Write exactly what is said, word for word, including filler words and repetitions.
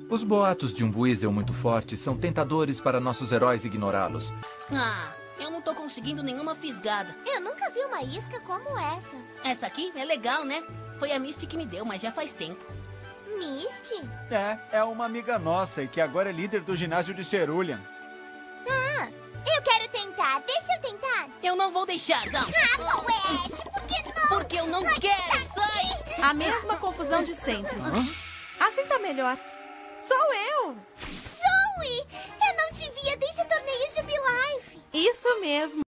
Os boatos de um Buizel muito forte são tentadores para nossos heróis ignorá-los. Ah, eu não tô conseguindo nenhuma fisgada. Eu nunca vi uma isca como essa. Essa aqui é legal, né? Foi a Misty que me deu, mas já faz tempo. Misty? É, é uma amiga nossa e que agora é líder do ginásio de Cerulean. Ah, eu quero tentar. Deixa eu tentar. Eu não vou deixar, não. Ah, não, Ash, por que não? Porque eu não quero, sai! A mesma confusão de sempre. Assim tá melhor. Sou eu! Zoe! Eu não te via desde o torneio Jubilife. Isso mesmo.